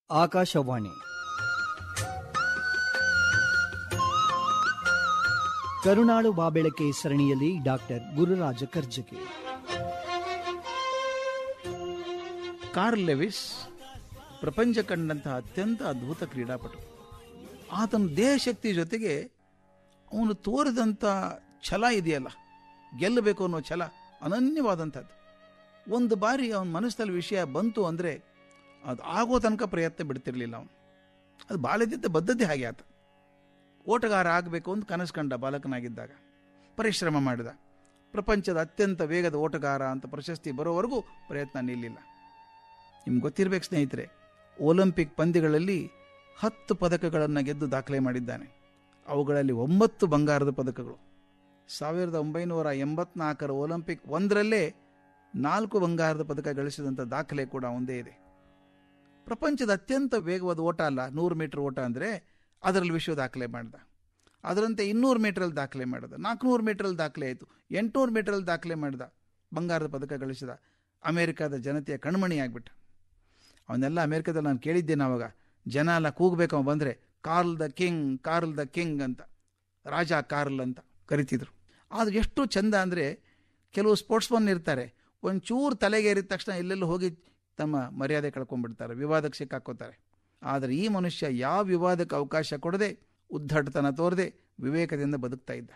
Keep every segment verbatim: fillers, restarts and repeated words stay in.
ಆಕಾಶವಾಣಿ ಕರುಣಾಳು ಬಾಬೆಳಕೆ ಸರಣಿಯಲ್ಲಿ doctor Gururaja Karjagi. Carl Lewis ಪ್ರಪಂಚ ಕಂಡಂತಹ ಅತ್ಯಂತ ಅದ್ಭುತ ಕ್ರೀಡಾಪಟು. ಆತನ ದೇಹಶಕ್ತಿ ಜೊತೆಗೆ ಅವನು ತೋರಿದಂಥ ಛಲ ಇದೆಯಲ್ಲ, ಗೆಲ್ಲಬೇಕು ಅನ್ನೋ ಛಲ ಅನನ್ಯವಾದಂಥದ್ದು. ಒಂದು ಬಾರಿ ಅವನ ಮನಸ್ಸಲ್ಲಿ ವಿಷಯ ಬಂತು ಅಂದರೆ ಅದು ಆಗೋ ತನಕ ಪ್ರಯತ್ನ ಬಿಡ್ತಿರ್ಲಿಲ್ಲ ಅವನು. ಅದು ಬಾಲ್ಯದಿಂದ ಬದ್ಧತೆ ಹಾಗೆ ಆತ. ಓಟಗಾರ ಆಗಬೇಕು ಅಂತ ಕನಸು ಕಂಡ ಬಾಲಕನಾಗಿದ್ದಾಗ ಪರಿಶ್ರಮ ಮಾಡಿದ. ಪ್ರಪಂಚದ ಅತ್ಯಂತ ವೇಗದ ಓಟಗಾರ ಅಂತ ಪ್ರಶಸ್ತಿ ಬರೋವರೆಗೂ ಪ್ರಯತ್ನ ನಿಲ್ಲಿಲ್ಲ. ನಿಮ್ಗೆ ಗೊತ್ತಿರಬೇಕು ಸ್ನೇಹಿತರೆ, ಒಲಿಂಪಿಕ್ ಪಂದ್ಯಗಳಲ್ಲಿ ಹತ್ತು ಪದಕಗಳನ್ನು ಗೆದ್ದು ದಾಖಲೆ ಮಾಡಿದ್ದಾನೆ. ಅವುಗಳಲ್ಲಿ ಒಂಬತ್ತು ಬಂಗಾರದ ಪದಕಗಳು. ಸಾವಿರದ ಒಂಬೈನೂರ ಎಂಬತ್ನಾಲ್ಕರ ಒಲಿಂಪಿಕ್ ಒಂದರಲ್ಲೇ ನಾಲ್ಕು ಬಂಗಾರದ ಪದಕ ಗಳಿಸಿದಂಥ ದಾಖಲೆ ಕೂಡ ಒಂದೇ ಇದೆ. ಪ್ರಪಂಚದ ಅತ್ಯಂತ ವೇಗವಾದ ಓಟ ಅಲ್ಲ ನೂರು ಮೀಟರ್ ಓಟ ಅಂದರೆ, ಅದರಲ್ಲಿ ವಿಶ್ವ ದಾಖಲೆ ಮಾಡಿದ. ಅದರಂತೆ ಇನ್ನೂರು ಮೀಟ್ರಲ್ಲಿ ದಾಖಲೆ ಮಾಡಿದ, ನಾಲ್ಕುನೂರು ಮೀಟ್ರಲ್ಲಿ ದಾಖಲೆ ಆಯಿತು, ಎಂಟುನೂರು ಮೀಟ್ರಲ್ಲಿ ದಾಖಲೆ ಮಾಡಿದ, ಬಂಗಾರದ ಪದಕ ಗಳಿಸಿದ. ಅಮೇರಿಕಾದ ಜನತೆಯ ಕಣ್ಮಣಿ ಆಗಿಬಿಟ್ಟ. ಅವನ್ನೆಲ್ಲ ಅಮೇರಿಕಾದಲ್ಲಿ ನಾನು ಕೇಳಿದ್ದೇನೆ. ಆವಾಗ ಜನ ಎಲ್ಲ ಕೂಗಬೇಕು, ಅವನು ಬಂದರೆ Carl the king, Carl the king ಅಂತ, ರಾಜ ಕಾರ್ಲ್ ಅಂತ ಕರಿತಿದ್ರು. ಆದರೆ ಎಷ್ಟು ಚಂದ ಅಂದರೆ, ಕೆಲವು ಸ್ಪೋರ್ಟ್ಸ್ಮನ್ ಇರ್ತಾರೆ, ಒಂಚೂರು ತಲೆಗೆ ಏರಿದ ತಕ್ಷಣ ಎಲ್ಲೆಲ್ಲೂ ಹೋಗಿ ತಮ್ಮ ಮರ್ಯಾದೆ ಕಳ್ಕೊಂಡ್ಬಿಡ್ತಾರೆ, ವಿವಾದಕ್ಕೆ ಸಿಕ್ಕಾಕೋತಾರೆ. ಆದರೆ ಈ ಮನುಷ್ಯ ಯಾವ ವಿವಾದಕ್ಕೆ ಅವಕಾಶ ಕೊಡದೆ, ಉದ್ದಟತನ ತೋರದೆ ವಿವೇಕದಿಂದ ಬದುಕ್ತಾ ಇದ್ದ.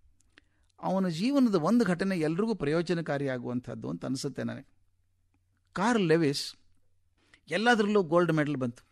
ಅವನ ಜೀವನದ ಒಂದು ಘಟನೆ ಎಲ್ರಿಗೂ ಪ್ರಯೋಜನಕಾರಿಯಾಗುವಂಥದ್ದು ಅಂತ ಅನಿಸುತ್ತೆ ನನಗೆ. ಕಾರ್ಲ್ ಲೆವಿಸ್ ಎಲ್ಲದರಲ್ಲೂ ಗೋಲ್ಡ್ ಮೆಡಲ್ ಬಂತು.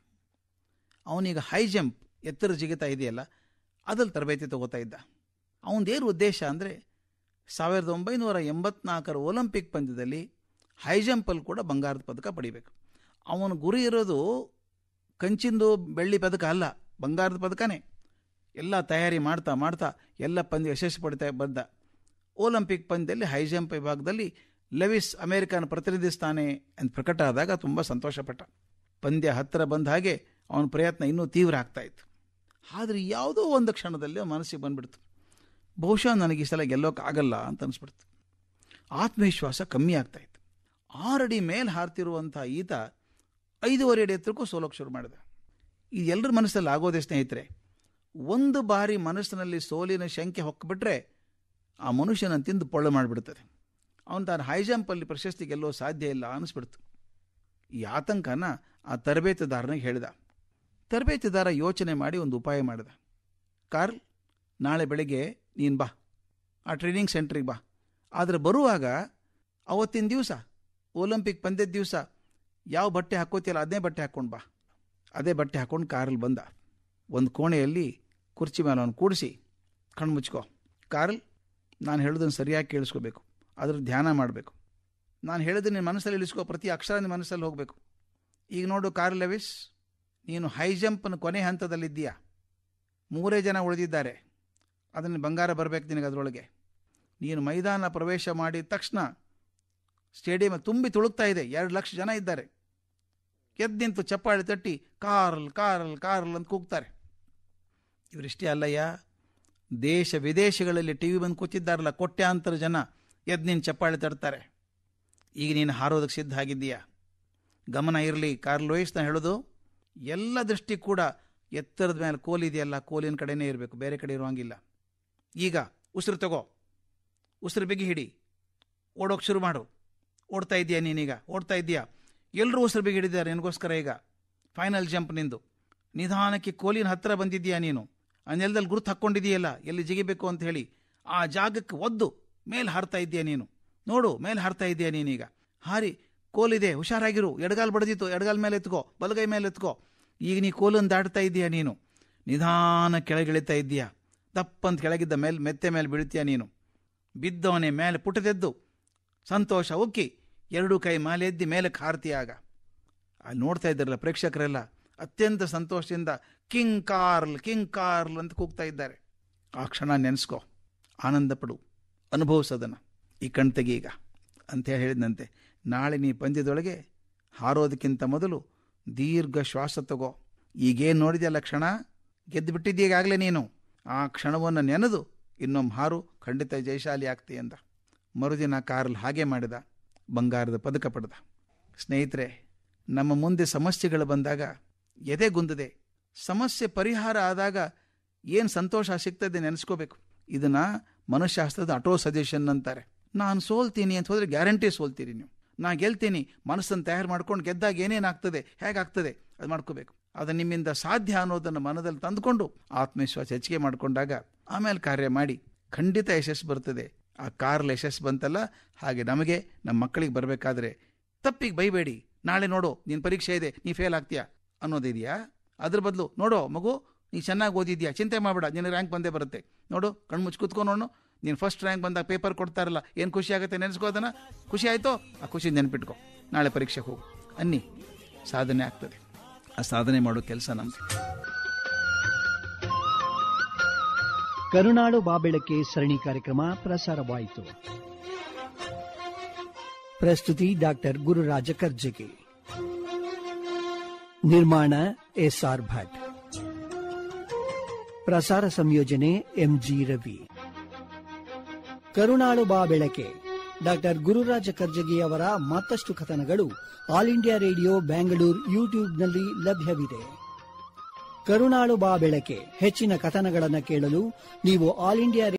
ಅವನೀಗ ಹೈ ಜಂಪ್, ಎತ್ತರ ಜಿಗಿತ ಇದೆಯಲ್ಲ, ಅದ್ರಲ್ಲಿ ತರಬೇತಿ ತಗೋತಾ ಇದ್ದ. ಅವನದೇನು ಉದ್ದೇಶ ಅಂದರೆ, ಸಾವಿರದ ಒಂಬೈನೂರ ಎಂಬತ್ನಾಲ್ಕರ ಒಲಿಂಪಿಕ್ ಪಂದ್ಯದಲ್ಲಿ ಹೈ ಜಂಪಲ್ಲಿ ಕೂಡ ಬಂಗಾರದ ಪದಕ ಪಡಿಬೇಕು. ಅವನ ಗುರಿ ಇರೋದು ಕಂಚಿಂದು ಬೆಳ್ಳಿ ಪದಕ ಅಲ್ಲ, ಬಂಗಾರದ ಪದಕನೇ. ಎಲ್ಲ ತಯಾರಿ ಮಾಡ್ತಾ ಮಾಡ್ತಾ ಎಲ್ಲ ಪಂದ್ಯ ಯಶಸ್ಸು ಪಡಿತಾ ಬಂದ. ಒಲಿಂಪಿಕ್ ಪಂದ್ಯದಲ್ಲಿ ಹೈ ಜಂಪ್ ವಿಭಾಗದಲ್ಲಿ ಲೆವಿಸ್ ಅಮೇರಿಕನ ಪ್ರತಿನಿಧಿಸ್ತಾನೆ ಅಂತ ಪ್ರಕಟ ಆದಾಗ ತುಂಬ ಸಂತೋಷಪಟ್ಟ. ಪಂದ್ಯ ಹತ್ತಿರ ಬಂದ ಹಾಗೆ ಅವನ ಪ್ರಯತ್ನ ಇನ್ನೂ ತೀವ್ರ ಆಗ್ತಾಯಿತ್ತು. ಆದರೆ ಯಾವುದೋ ಒಂದು ಕ್ಷಣದಲ್ಲಿ ಮನಸ್ಸಿಗೆ ಬಂದ್ಬಿಡ್ತು, ಬಹುಶಃ ನನಗೆ ಈ ಸಲ ಗೆಲ್ಲೋಕ್ಕಾಗಲ್ಲ ಅಂತ ಅನಿಸ್ಬಿಡ್ತು. ಆತ್ಮವಿಶ್ವಾಸ ಕಮ್ಮಿ ಆಗ್ತಾಯಿತ್ತು. ಆರಡಿ ಮೇಲೆ ಹಾರ್ತಿರುವಂಥ ಈತ ಐದೂವರೆ ಅಡಿ ಎತ್ತರಕ್ಕೂ ಸೋಲೋಕ್ಕೆ ಶುರು ಮಾಡಿದ. ಇದು ಎಲ್ಲರ ಮನಸ್ಸಲ್ಲಿ ಆಗೋದೇ ಸ್ನೇಹಿತರೆ. ಒಂದು ಬಾರಿ ಮನಸ್ಸಿನಲ್ಲಿ ಸೋಲಿನ ಶಂಕೆ ಹೊಕ್ಕಿಬಿಟ್ರೆ ಆ ಮನುಷ್ಯನ ತಿಂದು ಪೊಳ್ಳು ಮಾಡಿಬಿಡ್ತದೆ. ಅವನು ತಾನು ಹೈ ಜಂಪಲ್ಲಿ ಪ್ರಶಸ್ತಿ ಗೆಲ್ಲೋ ಸಾಧ್ಯ ಇಲ್ಲ ಅನ್ನಿಸ್ಬಿಡ್ತು. ಈ ಆತಂಕನ ಆ ತರಬೇತುದಾರನಿಗೆ ಹೇಳಿದ. ತರಬೇತುದಾರ ಯೋಚನೆ ಮಾಡಿ ಒಂದು ಉಪಾಯ ಮಾಡಿದ. ಕಾರ್ಲ್, ನಾಳೆ ಬೆಳಗ್ಗೆ ನೀನು ಬಾ, ಆ ಟ್ರೈನಿಂಗ್ ಸೆಂಟ್ರಿಗೆ ಬಾ. ಆದರೆ ಬರುವಾಗ ಅವತ್ತಿನ ದಿವಸ ಒಲಿಂಪಿಕ್ ಪಂದ್ಯದ ದಿವಸ ಯಾವ ಬಟ್ಟೆ ಹಾಕೋತಿಯಲ್ಲ ಅದೇ ಬಟ್ಟೆ ಹಾಕ್ಕೊಂಡು ಬಾ. ಅದೇ ಬಟ್ಟೆ ಹಾಕ್ಕೊಂಡು ಕಾರ್ಲ್ ಬಂದ. ಒಂದು ಕೋಣೆಯಲ್ಲಿ ಕುರ್ಚಿ ಮೇಲೆ ಅವನು ಕೂಡಿಸಿ, ಕಣ್ಣು ಮುಚ್ಕೋ ಕಾರ್ಲ್, ನಾನು ಹೇಳೋದನ್ನು ಸರಿಯಾಗಿ ಕೇಳಿಸ್ಕೋಬೇಕು, ಅದ್ರ ಧ್ಯಾನ ಮಾಡಬೇಕು. ನಾನು ಹೇಳಿದ್ರೆ ನಿನ್ನ ಮನಸ್ಸಲ್ಲಿ ಇಳಿಸ್ಕೋ, ಪ್ರತಿ ಅಕ್ಷರ ನಿಮ್ಮ ಮನಸ್ಸಲ್ಲಿ ಹೋಗಬೇಕು. ಈಗ ನೋಡು ಕಾರ್ಲ್ ಲೆವಿಸ್, ನೀನು ಹೈ ಜಂಪ್ನ ಕೊನೆ ಹಂತದಲ್ಲಿದ್ದೀಯಾ. ಮೂರೇ ಜನ ಉಳಿದಿದ್ದಾರೆ, ಅದನ್ನು ಬಂಗಾರ ಬರಬೇಕು ನಿನಗೆ. ಅದರೊಳಗೆ ನೀನು ಮೈದಾನ ಪ್ರವೇಶ ಮಾಡಿದ ತಕ್ಷಣ ಸ್ಟೇಡಿಯಂ ತುಂಬಿ ತುಳುಕ್ತಾ ಇದೆ, ಎರಡು ಲಕ್ಷ ಜನ ಇದ್ದಾರೆ. ಎದ್ದು ನಿಂತು ಚಪ್ಪಾಳೆ ತಟ್ಟಿ ಕಾರ್ಲ್ ಕಾರ್ಲ್ ಕಾರ್ಲ್ ಅಂತ ಕೂಗ್ತಾರೆ. ಇವರಿಷ್ಟೇ ಅಲ್ಲಯ್ಯ, ದೇಶ ವಿದೇಶಗಳಲ್ಲಿ ಟಿ ವಿ ಬಂದು ಕೂತಿದ್ದಾರಲ್ಲ ಕೋಟ್ಯಾಂತರ ಜನ, ಎದ್ದು ನೀನು ಚಪ್ಪಾಳೆ ತಡ್ತಾರೆ. ಈಗ ನೀನು ಹಾರೋದಕ್ಕೆ ಸಿದ್ಧ ಆಗಿದ್ದೀಯಾ. ಗಮನ ಇರಲಿ ಕಾರ್ಲ್ ಲೆವಿಸ್, ನಾನು ಹೇಳೋದು ಎಲ್ಲ ದೃಷ್ಟಿ ಕೂಡ ಎತ್ತರದ ಮೇಲೆ ಕೋಲಿದೆಯಲ್ಲ, ಕೋಲಿನ ಕಡೆನೇ ಇರಬೇಕು, ಬೇರೆ ಕಡೆ ಇರುವಂಗಿಲ್ಲ. ಈಗ ಉಸಿರು ತಗೋ, ಉಸಿರು ಬಿಗಿ ಹಿಡಿ, ಓಡೋಕೆ ಶುರು ಮಾಡು. ಓಡ್ತಾ ಇದೆಯಾ ನೀನೀಗ, ಓಡ್ತಾ ಇದೆಯಾ? ಎಲ್ಲರೂ ಉಸಿರು ಬಿಗಿ ಹಿಡಿದ್ದಾರೆ ನಿನಗೋಸ್ಕರ. ಈಗ ಫೈನಲ್ ಜಂಪ್ ನಿಂದು. ನಿಧಾನಕ್ಕೆ ಕೋಲಿನ ಹತ್ತಿರ ಬಂದಿದ್ದೀಯಾ ನೀನು. ಆ ನೆಲದಲ್ಲಿ ಗುರುತು ಹಾಕ್ಕೊಂಡಿದೆಯಲ್ಲ ಎಲ್ಲಿ ಜಿಗಿಬೇಕು ಅಂತ ಹೇಳಿ, ಆ ಜಾಗಕ್ಕೆ ಒದ್ದು ಮೇಲೆ ಹಾರ್ತಾ ಇದೆಯಾ ನೀನು. ನೋಡು, ಮೇಲೆ ಹಾರ್ತಾ ಇದೆಯಾ ನೀನೀಗ. ಹಾರಿ, ಕೋಲಿದೆ, ಹುಷಾರಾಗಿರು. ಎಡಗಾಲ್ ಬಡ್ದಿತ್ತು, ಎಡಗಾಲ್ ಮೇಲೆ ಎತ್ಕೋ, ಬಲಗೈ ಮೇಲೆ ಎತ್ಕೋ. ಈಗ ನೀ ಕೋಲನ್ನು ದಾಟ್ತಾ ಇದೆಯಾ ನೀನು. ನಿಧಾನ ಕೆಳಗಿಳಿತಾ ಇದ್ದೀಯಾ. ತಪ್ಪಂತ ಕೆಳಗಿದ್ದ ಮೇಲೆ ಮೆತ್ತೆ ಮೇಲೆ ಬೀಳ್ತೀಯ ನೀನು. ಬಿದ್ದವನೇ ಮೇಲೆ ಪುಟದೆದ್ದು ಸಂತೋಷ ಉಕ್ಕಿ ಎರಡೂ ಕೈ ಮೇಲೆ ಎದ್ದಿ ಮೇಲಕ್ಕೆ ಹಾರ್ತೀಯಾಗ. ಅಲ್ಲಿ ನೋಡ್ತಾ ಇದ್ದಾರಲ್ಲ ಪ್ರೇಕ್ಷಕರೆಲ್ಲ ಅತ್ಯಂತ ಸಂತೋಷದಿಂದ ಕಿಂಗ್ ಕಾರ್ಲ್ ಕಿಂಗ್ ಕಾರ್ಲ್ ಅಂತ ಕೂಗ್ತಾ ಇದ್ದಾರೆ. ಆ ಕ್ಷಣ ನೆನೆಸ್ಕೋ, ಆನಂದ ಪಡು, ಅನುಭವಿಸೋದನ್ನು. ಈ ಕಣ್ ತೆಗಿ ಈಗ ಅಂಥೇಳಿ ಹೇಳಿದಂತೆ, ನಾಳೆ ನೀ ಪಂದ್ಯದೊಳಗೆ ಹಾರೋದಕ್ಕಿಂತ ಮೊದಲು ದೀರ್ಘ ಶ್ವಾಸ ತಗೋ. ಈಗೇನು ನೋಡಿದೆಯಲ್ಲ ಕ್ಷಣ, ಗೆದ್ದು ಬಿಟ್ಟಿದ್ದೀಗಾಗಲೇ ನೀನು. ಆ ಕ್ಷಣವನ್ನು ನೆನೆದು ಇನ್ನೊಮ್ಮೆ ಹಾರು, ಖಂಡಿತ ಜಯಶಾಲಿ ಆಗ್ತಿ ಅಂದ. ಮರುದಿನ ಕಾರ್ಲ್ ಹಾಗೆ ಮಾಡಿದ, ಬಂಗಾರದ ಪದಕ ಪಡೆದ. ಸ್ನೇಹಿತರೆ, ನಮ್ಮ ಮುಂದೆ ಸಮಸ್ಯೆಗಳು ಬಂದಾಗ ಎದೆಗುಂದದೆ. ಸಮಸ್ಯೆ ಪರಿಹಾರ ಆದಾಗ ಏನು ಸಂತೋಷ ಸಿಗ್ತದೆ ನೆನೆಸ್ಕೋಬೇಕು. ಇದನ್ನ ಮನಃಶಾಸ್ತ್ರದ ಆಟೋ ಸಜೆಷನ್ ಅಂತಾರೆ. ನಾನು ಸೋಲ್ತೀನಿ ಅಂತ ಹೋದ್ರೆ ಗ್ಯಾರಂಟಿ ಸೋಲ್ತೀರಿ ನೀವು. ನಾ ಗೆಲ್ತೀನಿ ಮನಸ್ಸನ್ನು ತಯಾರು ಮಾಡ್ಕೊಂಡು ಗೆದ್ದಾಗ ಏನೇನಾಗ್ತದೆ, ಹೇಗಾಗ್ತದೆ ಅದು ಮಾಡ್ಕೋಬೇಕು. ಅದು ನಿಮ್ಮಿಂದ ಸಾಧ್ಯ ಅನ್ನೋದನ್ನು ಮನದಲ್ಲಿ ತಂದುಕೊಂಡು ಆತ್ಮವಿಶ್ವಾಸ ಹೆಚ್ಚಿಗೆ ಮಾಡಿಕೊಂಡಾಗ ಆಮೇಲೆ ಕಾರ್ಯ ಮಾಡಿ ಖಂಡಿತ ಯಶಸ್ಸು ಬರ್ತದೆ. ಆ ಕಾರ್ಲಿ ಯಶಸ್ಸು ಬಂತಲ್ಲ, ಹಾಗೆ ನಮಗೆ ನಮ್ಮ ಮಕ್ಕಳಿಗೆ ಬರಬೇಕಾದ್ರೆ ತಪ್ಪಿಗೆ ಬೈಬೇಡಿ. ನಾಳೆ ನೋಡು ನಿನ್ನ ಪರೀಕ್ಷೆ ಇದೆ, ನೀ ಫೇಲ್ ಆಗ್ತೀಯಾ ಅನ್ನೋದಿದೆಯಾ? ಅದ್ರ ಬದಲು ನೋಡೋ ಮಗು ನೀ ಚೆನ್ನಾಗಿ ಓದಿದ್ಯಾ, ಚಿಂತೆ ಮಾಡಬೇಡ, ನಿನಗೆ ರ್ಯಾಂಕ್ ಬಂದೇ ಬರುತ್ತೆ. ನೋಡು ಕಣ್ಮುಚ್ಚಿ ಕೂತ್ಕೊಂಡು ನೋಡು, ನೀನು ಫಸ್ಟ್ ರ್ಯಾಂಕ್ ಬಂದಾಗ ಪೇಪರ್ ಕೊಡ್ತಾರಲ್ಲ, ಏನು ಖುಷಿ ಆಗುತ್ತೆ ನೆನೆಸ್ಕೋದನ್ನ. ಖುಷಿ ಆಯಿತೋ, ಆ ಖುಷಿ ನೆನ್ಪಿಟ್ಕೊ, ನಾಳೆ ಪರೀಕ್ಷೆಗೆ ಹೋಗು ಅನ್ನಿ ಸಾಧನೆ ಆಗ್ತದೆ. ಆ ಸಾಧನೆ ಮಾಡೋ ಕೆಲಸ ನಮ್ದು. ಕರುನಾಡು ಬಾಬೆಳಕೆ ಸರಣಿ ಕಾರ್ಯಕ್ರಮ ಪ್ರಸಾರವಾಯಿತು. ಪ್ರಸ್ತುತಿ ಡಾಕ್ಟರ್ ಗುರುರಾಜ ಕರ್ಜಗಿ. ನಿರ್ಮಾಣ ಎಸ್ಆರ್ ಭಟ್. ಪ್ರಸಾರ ಸಂಯೋಜನೆ ಎಂಜಿ ರವಿ. ಕರುನಾಡು ಬಾಬೆಳಕೆ ಡಾಕ್ಟರ್ ಗುರುರಾಜ ಕರ್ಜಗಿ ಅವರ ಮತ್ತಷ್ಟು ಕಥನಗಳು ಆಲ್ ಇಂಡಿಯಾ ರೇಡಿಯೋ ಬ್ಯಾಂಗಳೂರು ಯೂಟ್ಯೂಬ್ನಲ್ಲಿ ಲಭ್ಯವಿದೆ. ಕರುನಾಡು ಬಾಬೆಳಕೆ ಹೆಚ್ಚಿನ ಕಥನಗಳನ್ನು ಕೇಳಲು ನೀವು ಆಲ್ ಇಂಡಿಯಾ